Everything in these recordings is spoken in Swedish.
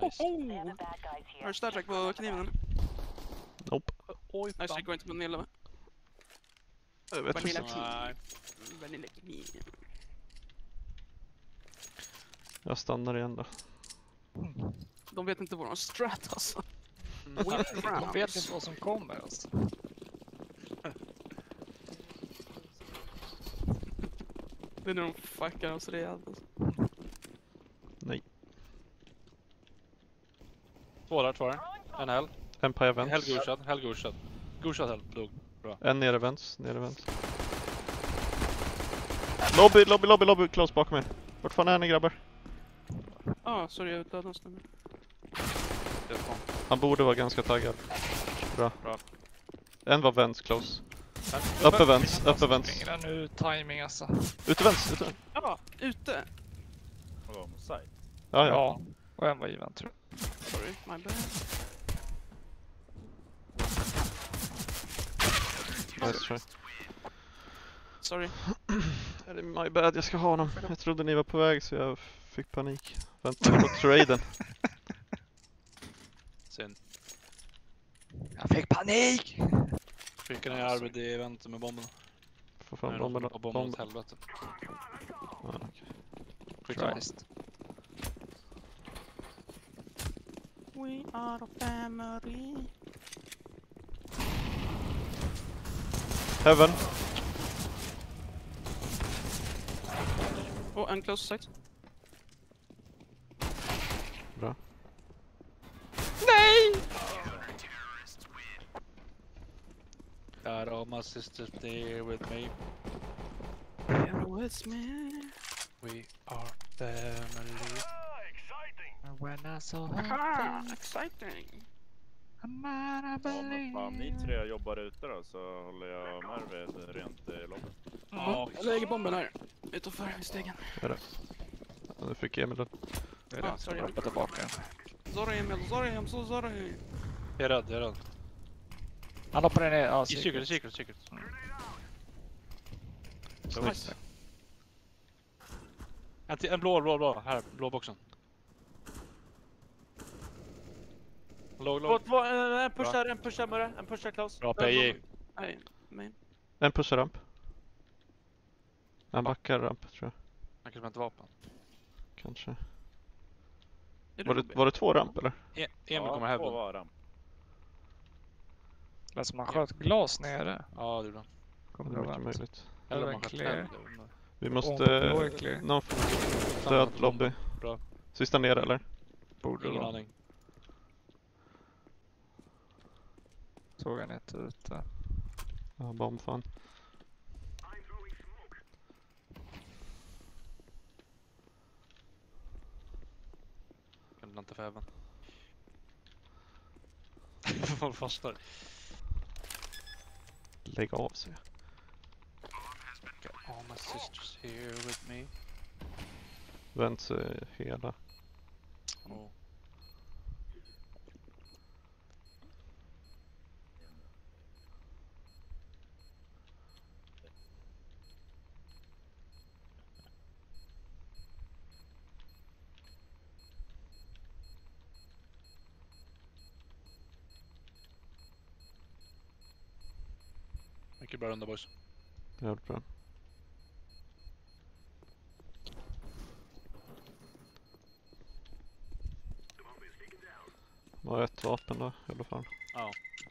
Nice. Har du starttrack på kniven? Nope. Oj, Nej, fan. det går inte på Vanilla, va? Jag vet Vanilla inte. Nej. Vanilla kniv. Jag stannar igen då. De vet inte vad de strat alltså. De vet inte vad som kommer alltså. Det är när de fuckar oss rejält alltså. Nej. Två där. En hell. Empire Hell vents. gushad. Hell gushad. Gushad hell. Dog. Bra. En nere vents. Lobby. Close bakom mig. Vart fan är ni grabbar? Sorry, jag dödade en snubbe. Det är fan. Han borde vara ganska taggad. Bra. En var vents close. Men- Uppe vents. Fingrar nu timing alltså. Ute vents. Ja, ute! Vadå, mot side? Ja. Ja. Och en var given tror jag. Sorry, my bad. Nice try. Sorry. Är det my bad? Jag ska ha honom. Jag trodde ni var på väg så jag fick panik. Väntade på traden. Synd. Jag fick panik! Skickar ner Arvid i eventet med bomben. Får fan Nej, bomben. och bomben åt helvete. Ja, okej. Skitsamma. Christ. We are a family. Heaven. En close sight. Bra. Nej! Got all my sisters there with me. You're with me. We are family. And when I saw Aha, her exciting. I'm not Ja, men believe. fan, ni tre jobbar ute då, så håller jag Merve rent i lobbyn. Ja, Jag lägger bomben här. Utanför i stegen. Ja, nu fick Emil den. Det är det. sorry. Hoppa tillbaka. Sorry Emil, sorry, I'm so sorry. jag är rädd. Han hoppade ner. Ja, I secret. Snyggt. En blå. Här, blå boxen. Låg. En pushar Murra, en pushar Klaus. Bra PJ. Nej, men. En pushar ramp. Han backar ramp tror jag. Han kanske inte vapen. Kanske. Är Var det två ramp eller? Emil kommer här. två var ramp. Det som man sköt glas nere. Ja, det är bra. Det Kommer är det mycket vara möjligt. Eller Eller man kan clear. Vi Blå måste... är clear. Någon får död lobby. Bra. Sista ner eller? Borde Ingen vara. aning. Såg han inte ute. Ja, bomb fan. Kan inte för även. Folk fastnar. Lägg av sig. Got all my sisters here with me. Vänt sig hela. Oh. Mycket bra runda boys. Jävligt bra. Det var ett vapen då i alla fall. Ja.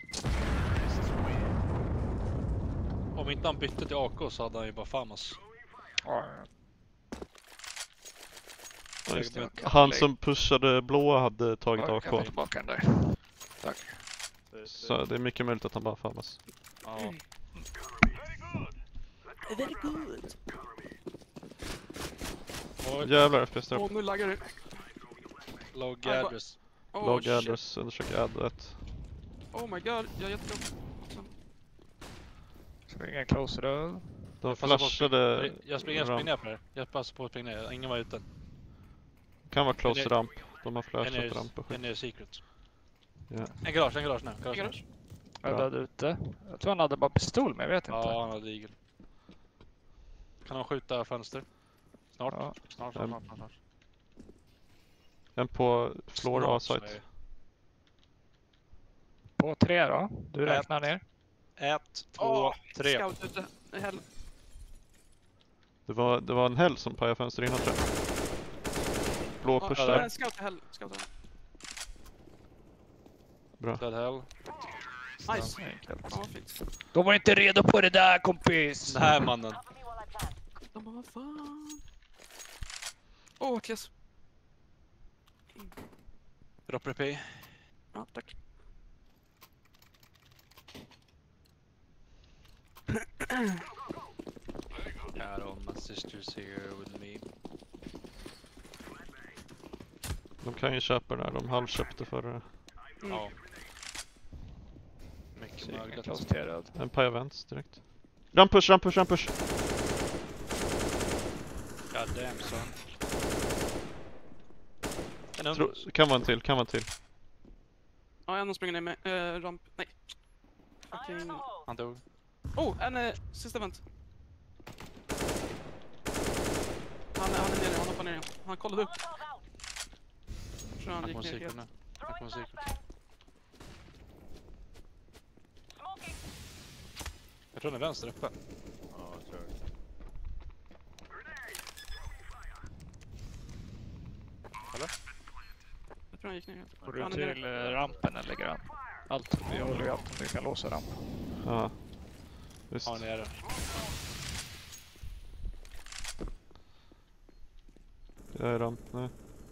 Om inte han bytte till AK så hade han ju bara FAMAS. Ja, Ja, just det. Lägg- Han lägg- som pushade blåa hade tagit jag kan AK. få tillbaka den där. Tack. Så det är mycket möjligt att han bara fammas. Ja. Very good. Oj, Jävlar FPS där uppe. Nu laggar det. log address. Log Shit. address, undersök add 1. Oh my god, jag är jättebra. Så ingen close röd. De Passar på- flashade Jag springer ramp. ner på det. Jag passar på att springa ner. Ingen var ute. Kan vara close En är- ramp. De har En flashat ramp och är skit. nere i secret. Ja. En garage nu. Garage. Jag är Bra. död ute. Jag tror han hade bara pistol, men jag vet inte. Ja, han hade eagle. Kan han skjuta fönster? Snart. Ja. Snart. En på floor Snart, A-site. säger På 3 då. Du räknar ner. 1, 2, 3. Scout ute. Hell. Det var en häll som pajade fönster innan, tror jag. Blå push Ja, där. scout i hell. Scout i hell. Bra. Dead hell. Nice. Ja, vad fint. De var inte redo på det där, kompis! Nej mannen. De bara, vad fan? Åh, klass. Drop repeat. Ja, tack. Got all my sisters here with me. De kan ju köpa det där. De halvköpte förra. Ja. Mycket Ingen mögligt. close T röd. En paja vents direkt. Rampush, rampush, rampush! God damn son. En Kan vara en till, kan vara en till. Ja, en springer ner med ramp. Nej. Fucking... Han dog. Oh, en sista vänt. Han är nere, han hoppar ner igen. Han kollade upp. Jag tror han Han gick kommer ner cirkel helt. nu. Han kommer cirkel. Jag tror den är vänster uppe. Ja, jag tror det. Jag tror han gick ner helt. Går du Han är nere. till rampen eller ligger han? Allt. Vi håller ju allt om du kan låsa ramp. Ja. Visst. Ja, nere. Jag är ramp nu.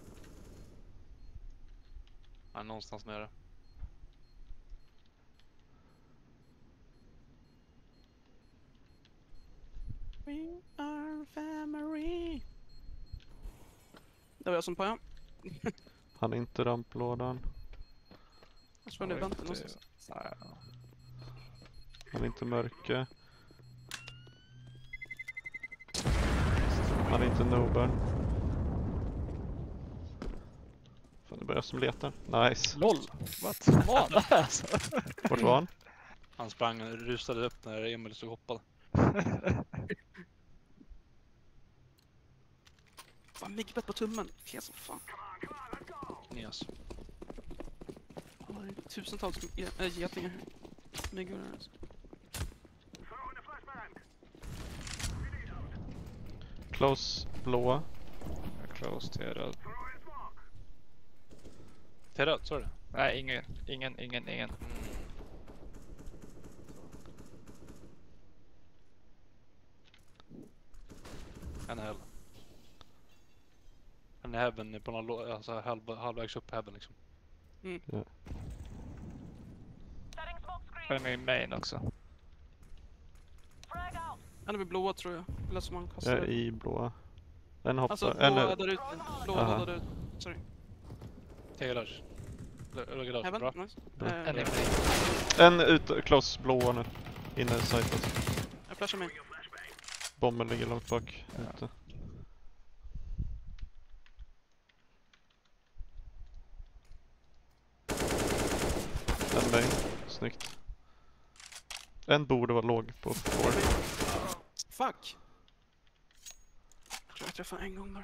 Han är någonstans nere. We are family. Det var jag som pojade. Han är inte ramplådan. Jag tror det är vänten någonstans. Nej, Han är inte mörke. Han är inte noburn. Fan, det börjar som letar. Nice. LOL! What? Var han där alltså? Vart var han? Han sprang och rusade upp när Emil stod och hoppade. Fan, myggbett på tummen. Fes som fan. Nes. Ja, det är tusentals getingar. Myggor här alltså. Close blåa. Close T röd. Till röd, så är det. Nej, ingen. En hell. En heaven på någon alltså halvvägs upp heaven liksom. Det är min main också. Han är väl blåa tror jag. Eller som han Jag kastar. är i blåa. En hoppar. Alltså En blåa är... där ute. Blåa Aha. där ute. Sorry. Tegelars. Eller Heaven, bra. nice. Bra. En i En main. ut, close blåa nu. Inne i sitet. Jag flashar mig. Bomben ligger långt bak. Ute. En main. Snyggt. En borde vara låg på 4. Fuck! Jag tror jag träffade en gång bara.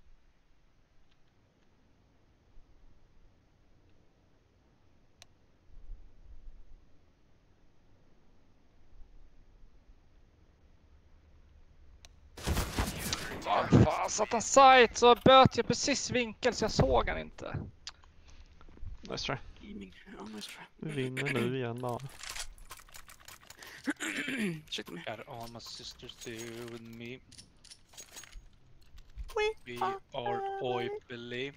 Fan, satt han sight så böt jag precis vinkel så jag såg han inte. Nice try. Gaming. Ja, nice try. Vi vinner nu igen bara. Ursäkta mig. Got all my sisters here with me. We We are oipely.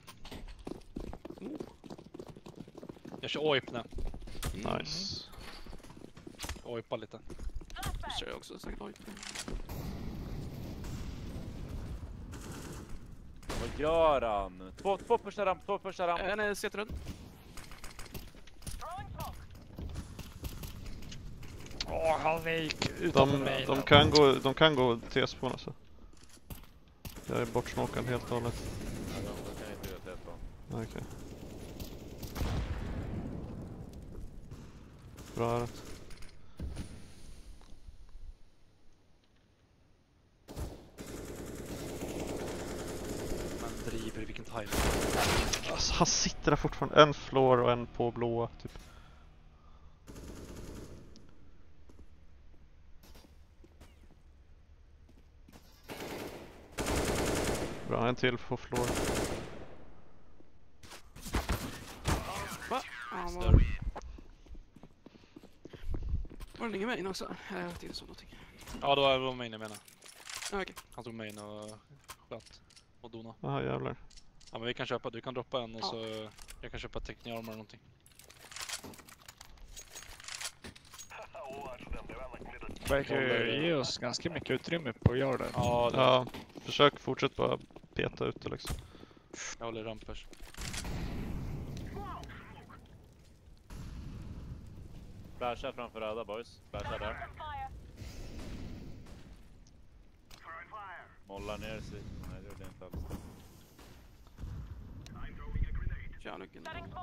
Jag kör oip nu. Nice. Oipa lite. Så kör jag också säkert oj. Vad gör han? Två pushar ramp, två pushar ramp. En är CT-röd. Åh, han gick utanför mig. De kan gå T-spawn alltså. Jag är bortsmokad helt och hållet. Ja, de kan inte göra det på. Okej. Bra örat. Man driver i vilken timing. Alltså, han sitter där fortfarande. En floor och en på blåa typ. Bra, en till på floor. Va? Ja, var det ingen main också? Jag vet inte så någonting. Ja, då var det main jag menar. Ja, okej. Han tog main och sköt och dona. Jaha, jävlar. Ja, men vi kan köpa, du kan droppa en och Ja. så jag kan köpa tekniarmor eller någonting. Verkar ju ge oss ganska mycket utrymme på yarden. Ja, det, Ja, försök fortsätt bara peta ut det liksom. jag håller rampers. Flasha framför röda boys. Flasha där. Mollar ner sig. Nej, det gjorde jag inte alls. Kör nyckeln.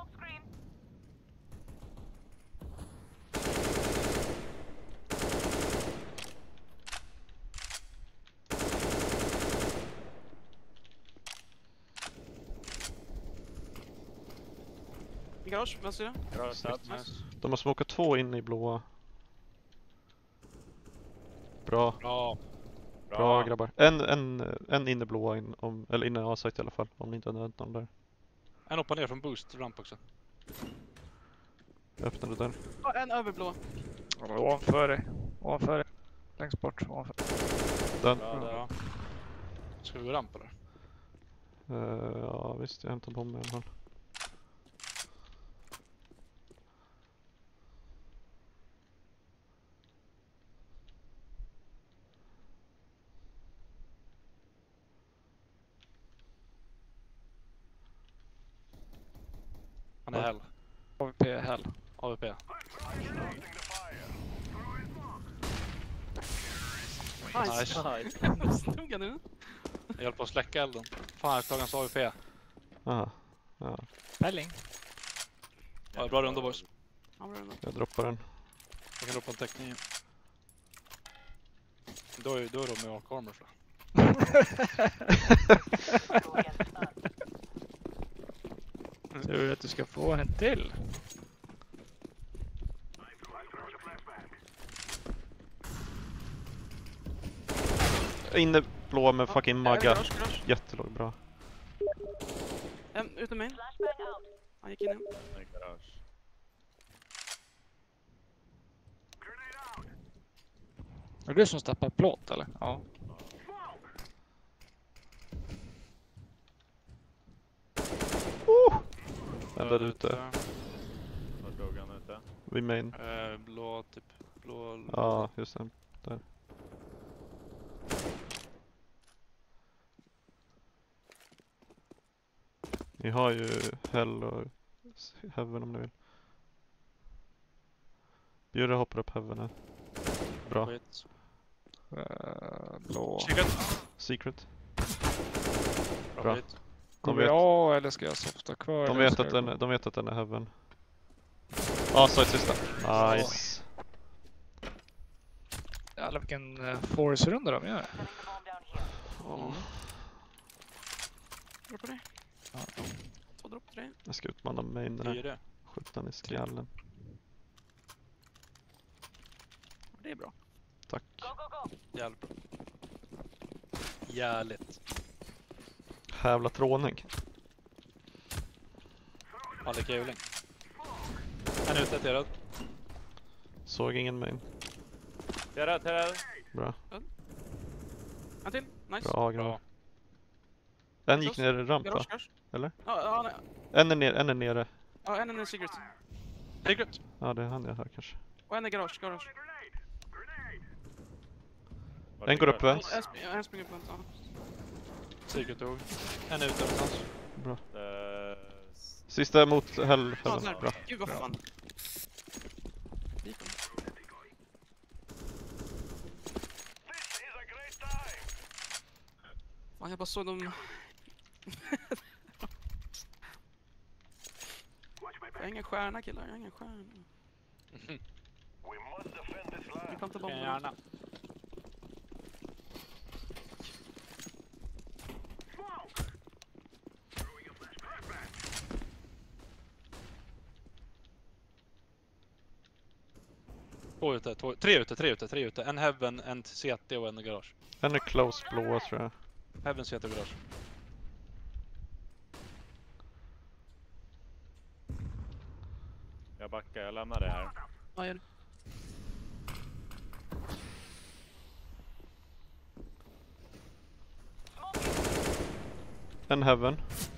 I garage, vänster sida. Bra stab. Nice. De har smokat 2 in i blåa. Bra, bra grabbar. En inne blåa in, eller inne A-site i alla fall. Om ni inte har nöd någon där. En hoppar ner från boost ramp också. Jag öppnade där. Ja, en överblå. Ovanför dig. Ovanför dig. Längst bort. Ovanför. Den. Bra där. Ja. Ska vi gå ramp eller? Ja visst, jag hämtar bomben i alla fall. Han är hell. AVP hell. AVP. Nice. Stod han nu? Jag hjälper på att släcka elden. Fan, jag klagar hans AVP. Aha. Ja, Pelling. Ja, bra runda boys. Ja, bra ändå. jag droppar den. Jag kan droppa en teckning. Då är de med ark armor för. Tror du att du ska få en till? Inne blå med fucking magga. Garage. Jättelåg, bra. Utom mig. Han gick in nu. I garage. Är det du som stappar plåt eller? Ja. Den där ute. Var drog han ute? Vid main. Blå typ. Blå. Ja, just det. Där. Ni har ju Hell och Heaven om ni vill. Bjurre hoppar upp Heaven här. Bra. Skit. Blå. Secret. Bra Bra. skit. Går vi A eller ska jag softa kvar? De eller vet ska att jag den, de vet att den är Heaven. Ja, så är sista. Nice. Jävlar vilken force-runda de gör. Bra på det. Två dropp till dig. Jag ska utmana main den Det är här. det. Skjuta den i skallen. Det är bra. Tack. Jävligt bra. Jävligt. Jävla tråning. Alle Kevling. En ute, tirad. Såg ingen main. Terra. Bra. En till. Nice. Bra grabbar. En gick ner i ramp va? Garage. Eller? Ja, nej. En är nere. Ja, en är secret. Secret. Ja, det är han jag hör kanske. Och en är garage. Var En går upp garage? vänster. En springer på en. Ja. Secret dog. En ute någonstans. Bra. S- Sista mot Hell. Ja, Heaven. där. Bra. Gud vad fan. Fan, jag bara såg dem. Jag har ingen stjärna killar, jag har ingen stjärna. Vi plantar bomber. Gärna. Två ute, tre ute. En heaven, en CT och en garage. En är close blåa tror jag. Heaven, CT och garage. Jag backar, jag lämnar det här. Ja, gör det. En heaven.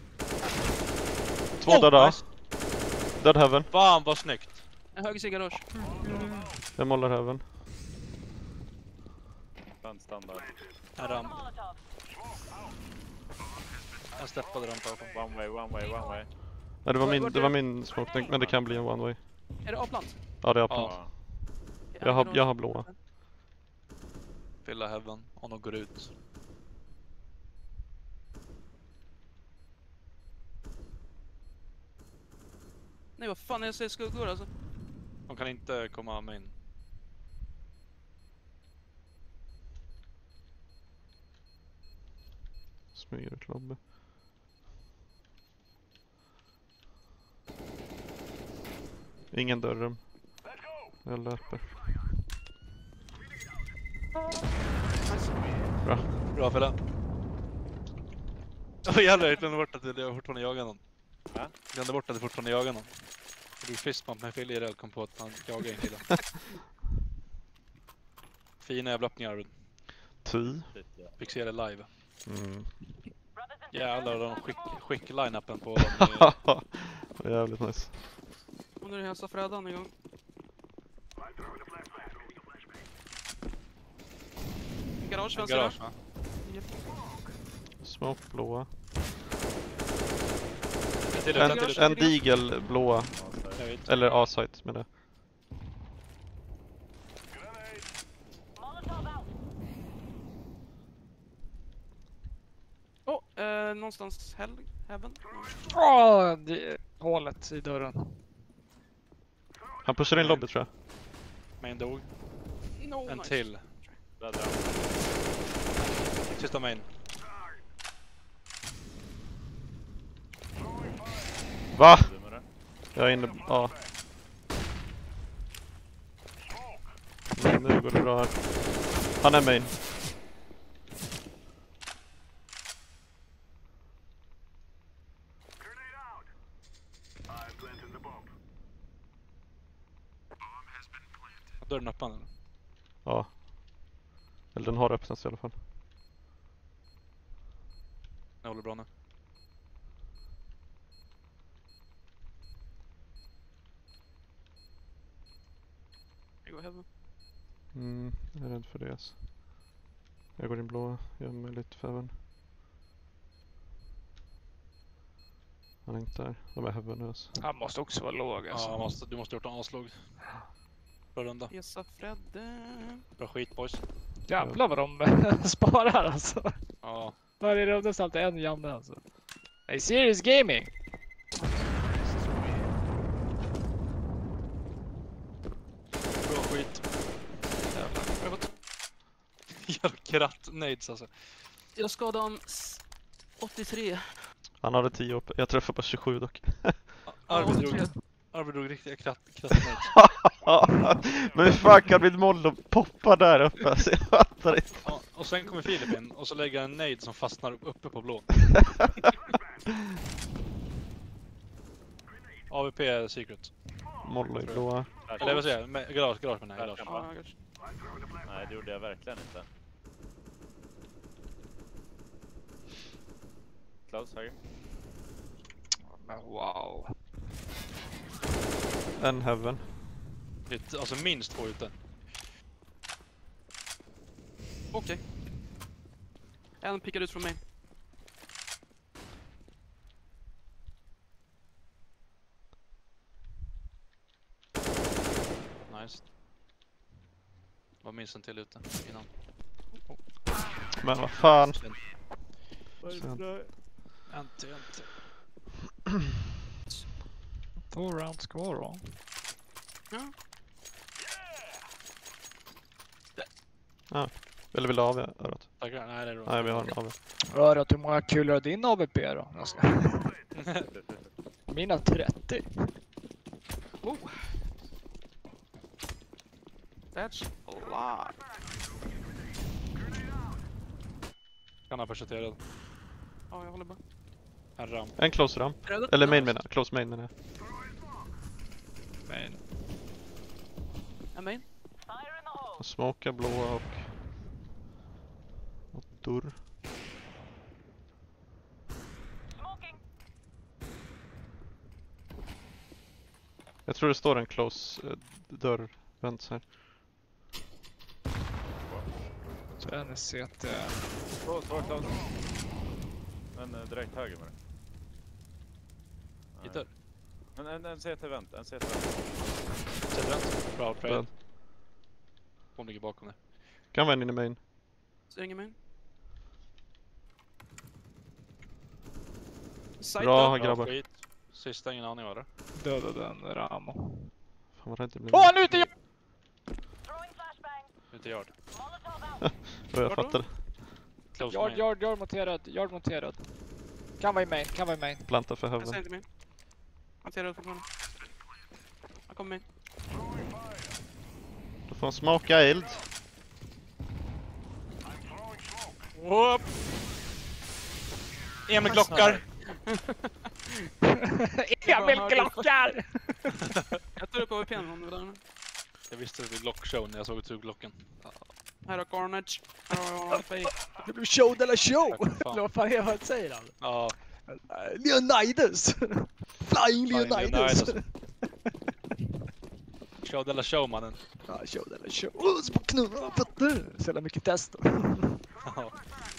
Två döda. Nice. Dead heaven. Fan vad snyggt. En höger sig garage. Jag målar heaven. Standard. En ramp. Jag steppade ramp av. One way. Nej, det var min smoke, men det kan bli en one way. Är det A-plant? Ja, det är plant. Ja. Jag har blåa. Fylla heaven om de går ut. Nej, vad fan, jag ser skuggor alltså. De kan inte komma main. Smyger ut lobby. Ingen dörrrum. Jag löper. Bra för den. Åh jävlar, jag glömde bort att jag fortfarande jagar någon. Va? Jag glömde bort att jag fortfarande jagar någon. Jag drog fistbump med Phil IRL, kom på att han jagar en kille. Fina jävla öppningar, Arvid. Fick se det live. Jävlar, de skick line-upen på dem. Jävligt nice. Och nu är det hälsa Fredan igång. Garage, vänster. Garage, va? Smoke blåa. En En digel blåa. Jag vet. Eller A-site med det. Någonstans heaven. Åh, det är hålet i dörren. Han pushar in lobby tror jag. Main dog. No, En nice. till. Sista main. Va? Jag är inne... Ja. Nu går det bra här. Han är main. Dörren öppen eller? Ja. Eller den har öppnats i alla fall. Jag håller bra nu. Jag går heaven. Jag är rädd för det alltså. Jag går in blå, gör mig lite för heaven. Han är inte där, de är heaven nu alltså. Han måste också vara låg alltså. Ja, du måste gjort en avslag. Bra runda. Hesa Fredde. Bra skit boys. Jävlar vad de sparar alltså. Ja. Varje runda så alltid en jamne alltså. Hey, serious gaming! Bra skit. Jävlar. Jävla kratt nades alltså. Jag skadade han 83. Han hade 10 upp. Jag träffade bara 27 dock. Arvid drog riktiga kratt nades. Men hur fan kan mitt mollo poppa där uppe? Alltså, jag fattar inte. Ja, och sen kommer Filip in och så lägger en nade som fastnar uppe på blå. AVP är secret. Mollo i blåa. Eller vad säger jag? Garage med garage. Ja, garage. Nej, det gjorde jag verkligen inte. Klaus, höger. Men wow. En heaven. Alltså minst 2 ute. Okej. En pickar ut från mig. Nice. Var minst en till ute innan. Men vad fan. En till. 2 rounds kvar då. Ja. Eller vill du av örat? Tackar. Nej, det är bra. Nej, vi har en av. Rörat, hur många kulor har din AVP då? Jag ska... Mina 30. That's a lot. Kan ha försorterad. Ja, jag håller bara. En ramp. En close ramp. Redan? Eller main Nice. menar jag. Close main menar jag. Men En main. Jag smokar blåa och dörr. Jag tror det står en close dörr vänts här. så en CT. Två close. En direkt höger med det. I dörr. En CT-vänt. En CT-vänt. Sätter den. Bra Död. trade. Hon ligger bakom det. Kan vara en in i main. Så ingen main. Side Bra dörr. grabbar. Skit. Sista ingen aning vad det Dödade en Ramo. Fan vad rädd jag blev. Åh, han är ute! Ute i yard. Och jag fattar. Close main. Yard monterad. Kan vara i main. Planta för Jag ser heaven. inte main. Han ser ut fortfarande. Han kommer main. Då får han smaka eld. Whoop! Emil Glockar! Emil Glockar! Jag tar upp AWP'n om du vill ha den. Jag visste det vid lockshow när jag såg Glocken. Här har Carnage. Här har AWP. Det blir show de la show! Tack fan. Eller vad fan är vad säger han? Ja, Leonidas! Flying Leonidas! show de la show mannen. Ja, show de la show. Åh, så knulla fötter! Så jävla mycket test. Ja.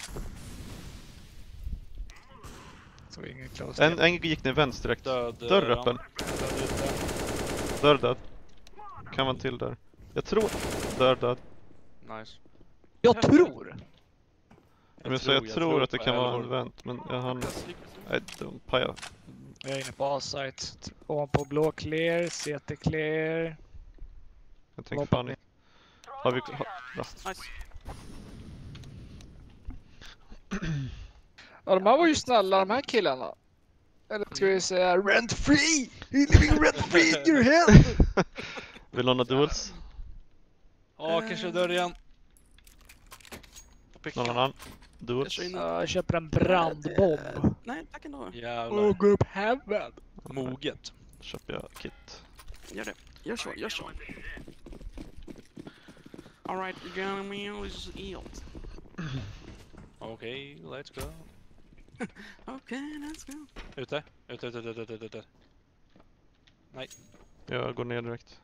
Så ingen close. En gick ner vänster direkt. Död. Dörr öppen. Död ute. Dörr död. Kan vara en till där. Jag tror... Dörr död. Nice. Jag tror! Men jag tror att det kan vara en vänt. Men jag hann... Lyckas, lyckas. Nej, de pajar. Jag är inne på A-site. Ovanpå blå clear, CT clear. Jag tänker fan inte. Har vi... Bra. Nice. Ja, de här var ju snälla, de här killarna. Eller ska vi säga rent free! You're living rent free in your head! Vill någon ha duels? Ja, kanske dörr igen. Någon annan? Jag Duels? kör in. Jag köper en brandbomb. Nej, tack ändå. Jävlar. Gå upp heaven! Moget. Köper jag kit. Gör det. Gör så. Alright, you're gonna me is yield. Okej, let's go. Okay, let's go. Ute. Nej. Jag går ner direkt.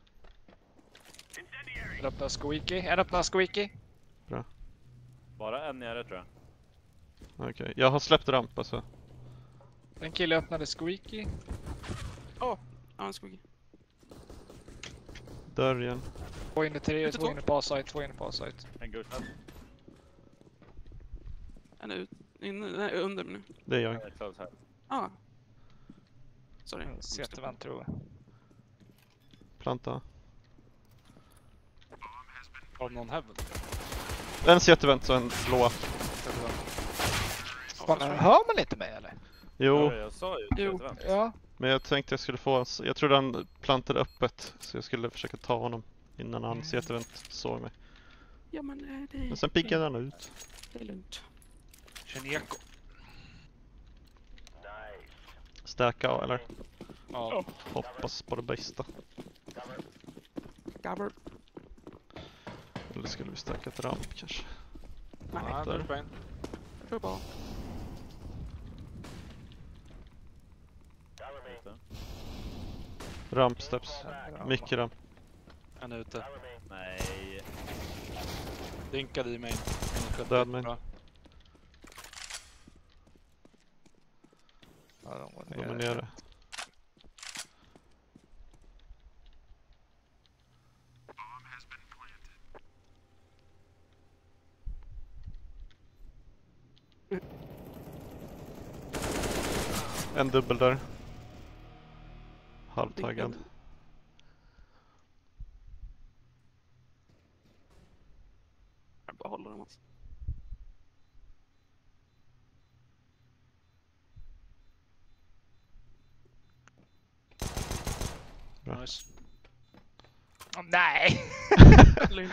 En öppnar squeaky. Bara en nere tror jag. Okej, jag har släppt ramp alltså. En kille öppnade squeaky. Ja, en skugga. Dörr igen. Två inne tre, Ute två två. inne på A-site. En gushad. En ut. Nej, under nu. Det är jag. Close här. Ah. Sorry. CT-vänt tror jag. Planta. Har någon heaven? En CT-vänt så en blåa. Fan, hör man inte mig eller? Jo, Ja, jag sa ju Jo. CT-vänt. Ja. men jag tänkte jag skulle få en... Jag trodde han plantade öppet. Så jag skulle försöka ta honom innan han CT-vänt såg mig. Ja, men det Men sen pickade han ut. är lugnt. Cheneko. Stäka av, eller? Ja. Hoppas på det bästa. Gabber. Eller skulle vi stacka ett ramp kanske? Nej, Ja, där. där är en. jag tror bara. Ramp steps. Mycket ramp. En ute. Nej. Dinkade i main. Död main. Bra. Ja, De är nere. En dubbel där. Halvtaggad. Jag bara håller dem alltså. Nice. Nej! Lugn.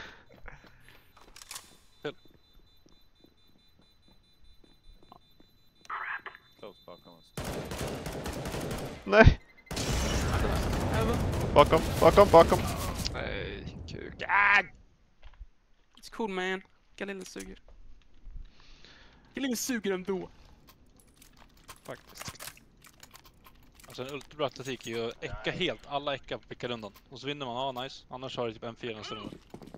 Close bakom oss. Nej! Även. Bakom! Nej, kuk. It's cool man. Galillen suger. Galillen suger ändå. Faktiskt. Alltså en ultrabra taktik är ju att äcka helt. Alla äckar på pickarundan. Och så vinner man, ja nice. Annars har det typ M4 nästa runda.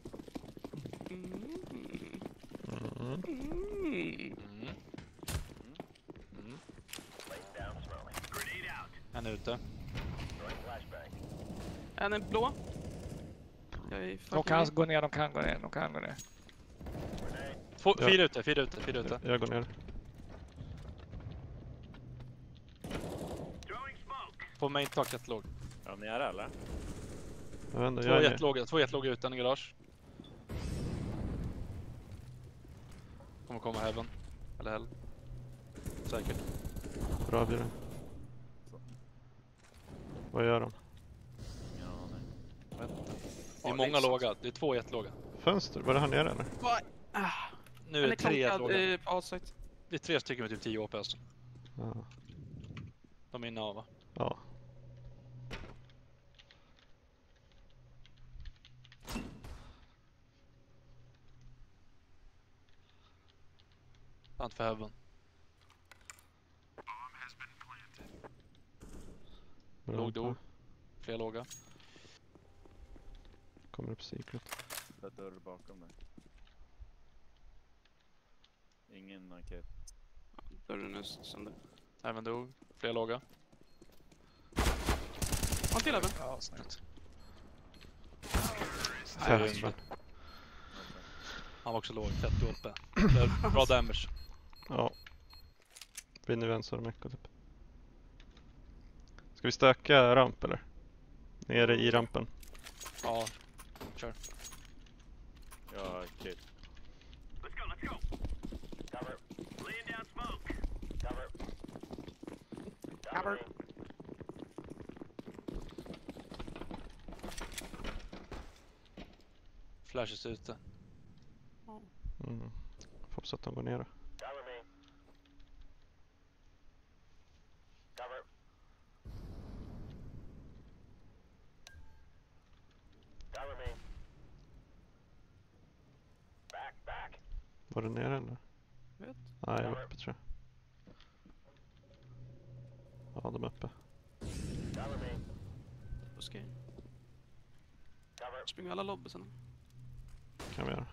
En är ute. En är blå. Jag är De kan gå ner, de kan gå ner. Fyra ute. Jag går ner. På main tak jättelåg. Är de nere eller? Jag vet inte, Två jättelåga utan i garage. Kommer komma heaven. Eller hell. Säkert. Bra blir det. Vad gör de? Ingen aning. Jag vet inte. Det är många låga. Det är två jättelåga. Fönster? Var det här nere eller? Nu är det tre jättelåga. På outside. Det är tre stycken med typ 10 AP alltså. Ja. De är inne av va? Ja. Tant för heaven. Bra. Låg då. Fler låga. Kommer upp secret. Det är dörr bakom dig. Ingen raket. Dörren är sönder. Heaven dog. Fler låga. Han till även. Ja, snyggt. Fönstren. Han var också låg. 30 AP. Bra damage. Ja. Vinner vi en så mycket typ. Ska vi stöka ramp eller? Nere i rampen. Ja. Kör. Ja, klipp. Flashes ute. Hoppas att de går ner då. Var det nere eller? Vet. Nej, jag är uppe tror jag. Ja, de är uppe. Okej. Springer alla lobbysarna. Kan vi göra.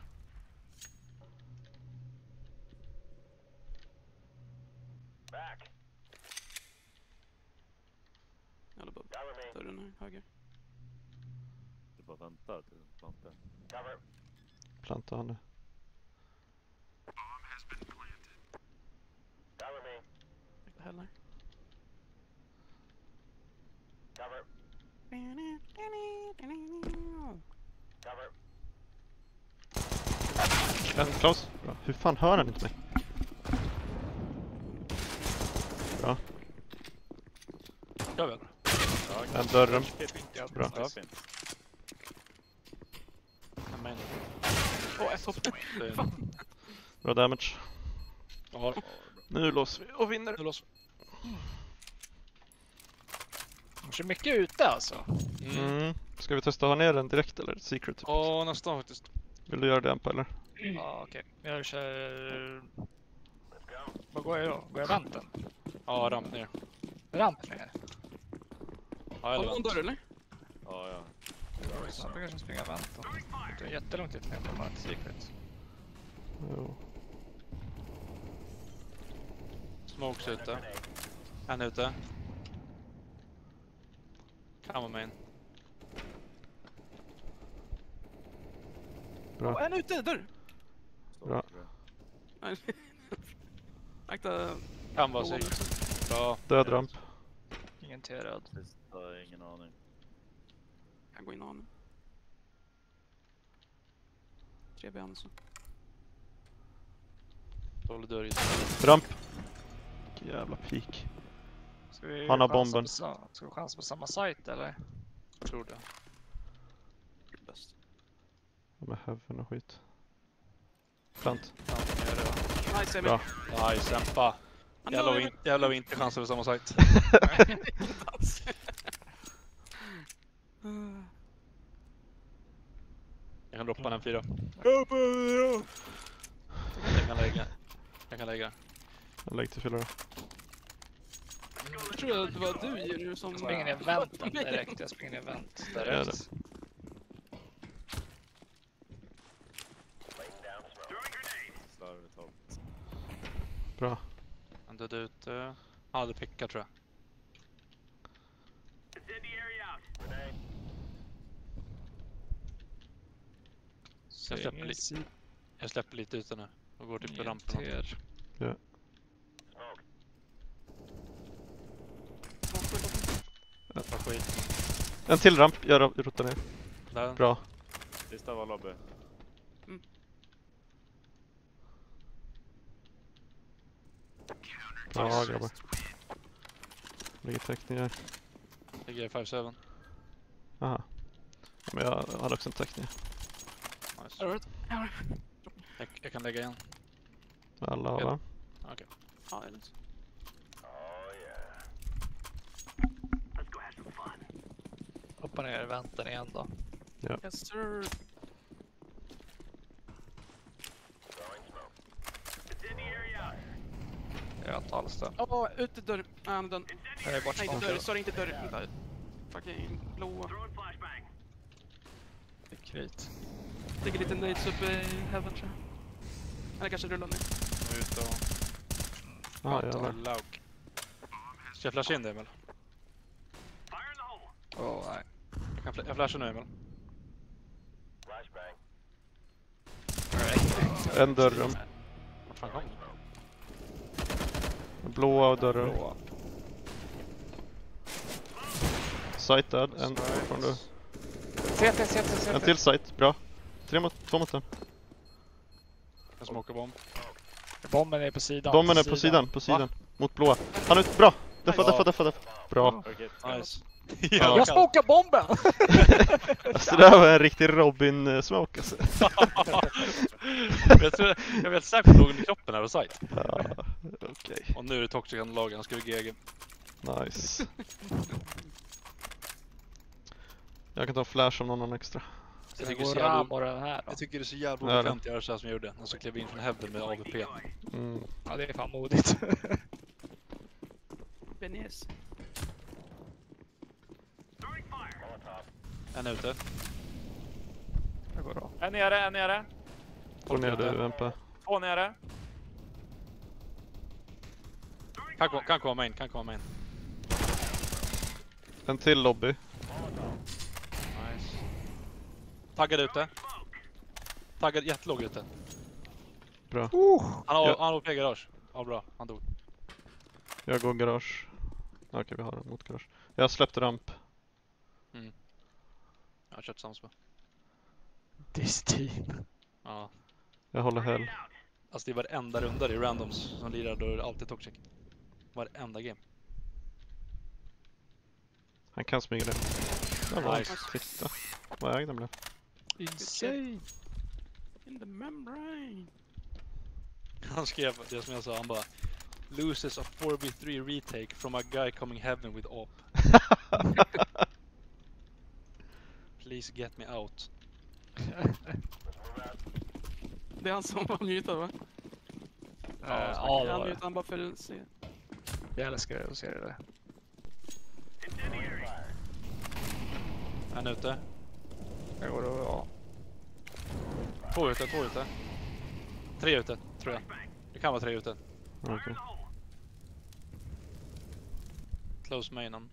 Eller bara dörren här, höger. Du bara väntar till planten. Planta han nu. Inte heller. Klaus, bra. Hur fan hör han inte mig? Bra. Kör väl. En dörren. Bra. Ja, fint. En main. Åh, ett hopp. Bra damage. Ja. Nu låser vi och vinner. Nu låser De kör mycket ute alltså. vi. Ska vi testa att ha ner den direkt eller? Secret typ. Ja, nästan faktiskt. Vill du göra det Ampa eller? Ja, okej. Jag kör... Vad går jag då? Går jag rampen? Ja, ramp ner. Ramp ner? Ja, Har eller du någon dörr eller? Ja, ja. Så jag kanske springa rampen. Det är jättelångt ut ner på Mark Secret. Jo. Smokes ute. En ute. Kan vara main. Bra. En ute, dörr! Bra. Nej. Akta. Kan vara sig. Bra. Död ramp. Ingen T-röd. Sista, ingen aning. Jag går in och har nu. 3 ben så. Dålig dörr. Ramp. Jävla peak. Ska vi Han har chansa bomben. Ska vi chansa på samma site eller? Tror det. Bäst. Med heaven och skit. Plant. Ja, det är det, va? Nice, Emil. Bra. Nice, Empa. Han Jävlar gör det. har vi inte chanser på samma sajt. Jag kan droppa den 4. Jag kan lägga. Jag lägger till 4 då. Jag tror att det var du Jenny som... Jag springer ner vänten direkt. Jag springer ner vänt direkt. Slarvigt hållt. Bra. Han dödade ut... Han hade picka tror jag. Jag släpper lite ute nu och går typ på rampen. Ja. Vad skit. En till ramp. Jag rotar ner. Där. Bra. Sista var lobby. Bra grabbar. Ligger täckning här. Ligger 5-7. Aha. Men jag hade också en täckning. Nice. Jag kan lägga igen. Alla har va? Okej. Ja, det är lite. Hoppa ner i vänten igen då. Yes sir. Jag har inte alls det. Åh, ute dörr. Nej, han är dörr. Jag är bort Nej, från inte dörr. Sorry, inte dörr. Vänta. Fucking blåa. krit. Ligger lite nades uppe i heaven tror jag. Eller kanske rullar ner. Nu ut och... Ja, jävlar. Lauk. Ska jag flasha in det, Emil? Nej. Jag flashar nu, Emil. En dörren. Vart fan kom det? Blåa och dörren. Blåa. Sight död. En från du. CT. En till sight. Bra. 2 mot den. Jag smokar bomb. Bomben är på sidan. Bomben är på sidan. Mot blåa. Han är bra. Deffa. Bra. Okej. Nice. Jag smokar bomben! Så det där var en riktig Robin-smoke alltså. Jag vet säkert någon i kroppen här på sajt. Ja, okej. Och nu är det Toxic lagen, han skriver GG. Nice. Jag kan ta flash om någon har extra. Jag Jag tycker, det är går så jävla, ram och den här då. jag tycker det är så jävla Ja, det. obekvämt att göra så här som jag gjorde. Och så klev in från Heaven med AWP. Mm. Ja, det är fan modigt. Benes. En är ute. Det går bra. En nere. Gå ner du, MP. 2 nere. Kan komma in. En till lobby. Nice. Taggad ute. Taggad jättelåg ute. Bra. Han har OP garage. Ja, bra. Han dog. Jag går garage. Okej, vi har en mot garage. Jag släppte ramp. Jag har kört samspel. This team. Ja. Jag håller hell. Alltså det är varenda runda i randoms som lirar, då är det alltid Toxic. Varenda game. Han kan smyga det. Det var Nice. Titta. Vad ägde den blev. Insane. In the membrane. Han skrev det som jag sa, han bara loses a 4v3 retake from a guy coming heaven with op. Please get me out. Det är han som var mutad va? Ja, det Han var mutade det. han bara för att se. Jag älskar det att se det där. En ute. Det går bra. 2 ute. 3 ute, tror jag. Det kan vara 3 ute. Okej. Close mainen.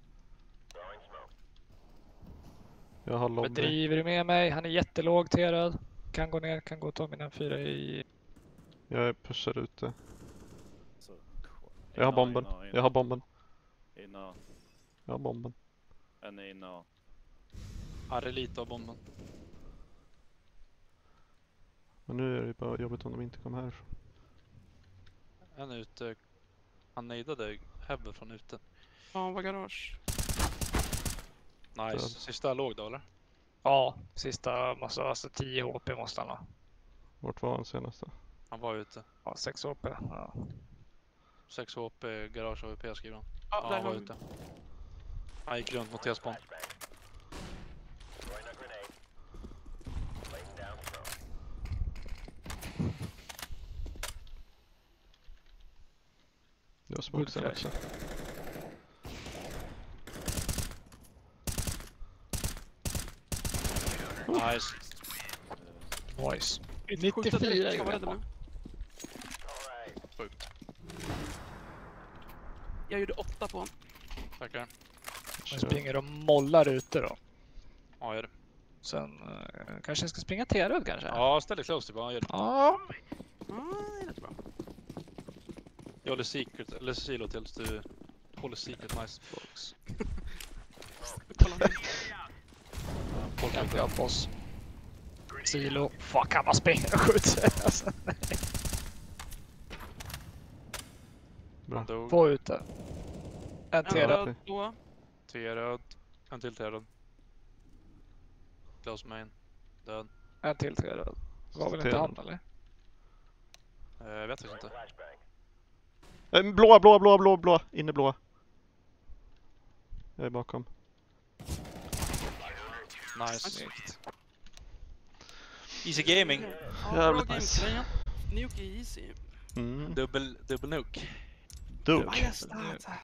Jag har Vad lobby. driver du med mig? Han är jättelåg terad. Kan gå ner, kan gå och ta mina 4 i... Jag pushar ute. Så, Jag har bomben. Jag har bomben. Inna. Jag har bomben. En är inna. Harry lite av bomben. Men nu är det bara jobbigt om de inte kommer härifrån. En ute. Han nejdade heaven från ute. Ja, han var garage. Nice. Död. Sista låg då eller? Ja, sista måste alltså 10 HP måste han ha. Vart var han senast då? Han var ute. Ja, 6 HP. Ja. 6 HP, garage AWP skriver han. Ja, Ja, där han var har vi. ute. Han gick runt mot T-spawn. Det var smoke sen också. Nice. Nice. Skjuta 94 direkt, jag var gjorde rädd han. nu. Sjukt. Jag gjorde 8 på honom. Tackar. Nu springer de mollar ute då. Ja, gör det. Sen kanske jag ska springa T-röd kanske? Ja, ställ dig close typ. Ja, gör det. Ja. Ja, det är rätt bra. Jag håller secret, eller silo tills du håller secret nice box. Kolla nu. Folk Kan ute. jag på oss. Silo. Fuck, han bara springer och skjuter. Alltså, Han dog. på ute. En En T-röd. röd, blå. T-röd. En till T-röd. Close main. Död. En till T-röd. Var väl inte T-röd. han eller? Jag vet faktiskt inte. Blåa. Inne blåa. Jag är bakom. Nice. Snyggt. Easy gaming. Ja, Jävligt bra nice. gameplay. Nuke är easy. Mm. Dubbel nuke. Duke. Ja, just det.